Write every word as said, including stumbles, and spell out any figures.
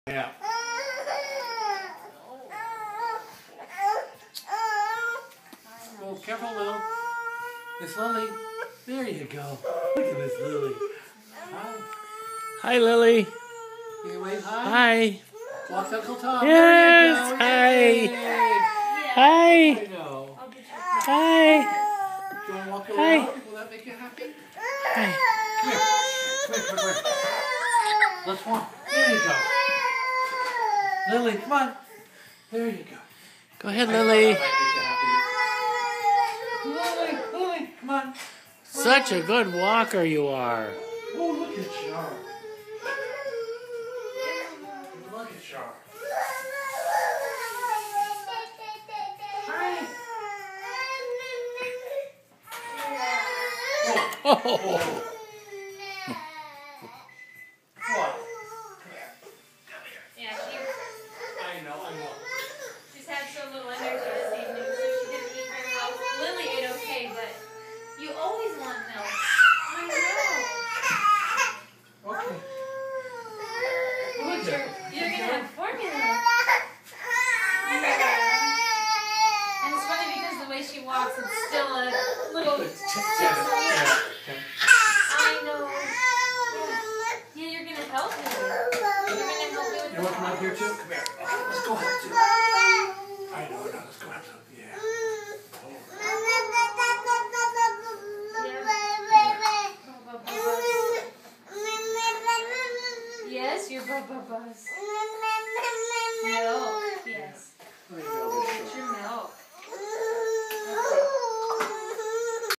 Yeah. Oh, careful, Lil. Miss Lily. There you go. Look at Miss Lily. Hi. Hi, Lily. Can you wave hi? Hi. Walk Uncle Tom. Yes. There you go. Hi. Yay. Hi. I know. Hi. Do you want to walk Hi. around? Will that make you happy? Hi. Come here. Come here, come here, come here. Let's walk. There you go. Lily, come on. There you go. Go ahead, I Lily. know that might make you happy. Lily, Lily, come on. Come Such on. a good walker you are. Oh, look at Char. Look at Char. Hi. Oh. Oh. What? Yeah, she, I know, I know. she's had so little energy this evening, so she didn't eat very well. Lily ate okay, but you always want milk. I know. Okay. But Look you're, at you're going to have formula. And it's funny because the way she walks, it's still a little... I know. Yeah, yeah, you're going to help me. You're going to help me with You the want to come out walk. here too? Come here. Let's go help too. I know, I know. Let's go help too. Yeah. Yes, you're Bubba Buzz.